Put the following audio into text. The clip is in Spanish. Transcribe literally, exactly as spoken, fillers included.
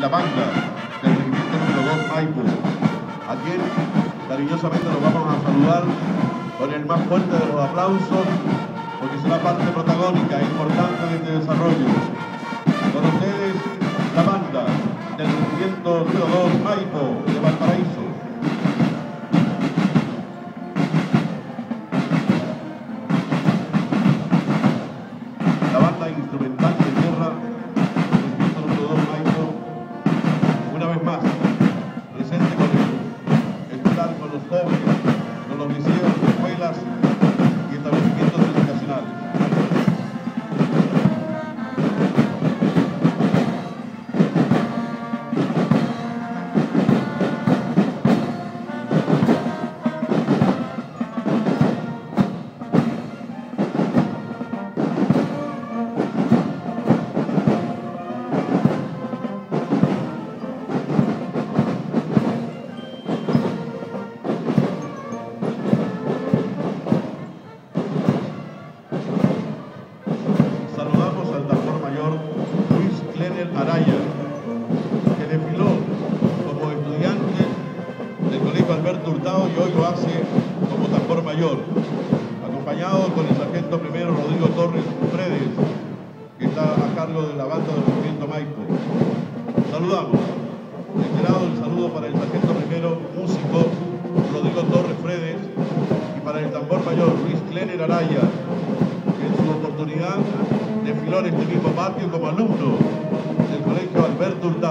la banda del regimiento número dos Maipo, a quien cariñosamente nos vamos a saludar con el más fuerte de los aplausos, porque será parte protagónica e importante de este desarrollo. Con ustedes, la banda del regimiento número dos Maipo de Valparaíso. La banda instrumental de tierra del regimiento número dos Maipo, una vez más, presente con el estar con los jóvenes, con los liceos, escuelas y establecimientos educacionales. Saludamos al tambor mayor Luis Clener Araya, que desfiló como estudiante del Colegio Alberto Hurtado y hoy lo hace como tambor mayor, acompañado con el sargento primero Rodrigo Torres Fredes, que está a cargo de la banda del regimiento Maipo. Saludamos, reiterado el saludo para el sargento primero músico Rodrigo Torres Fredes y para el tambor mayor Luis Clener Araya, que en su oportunidad desfiló en este mismo patio como alumno del Colegio Alberto Hurtado.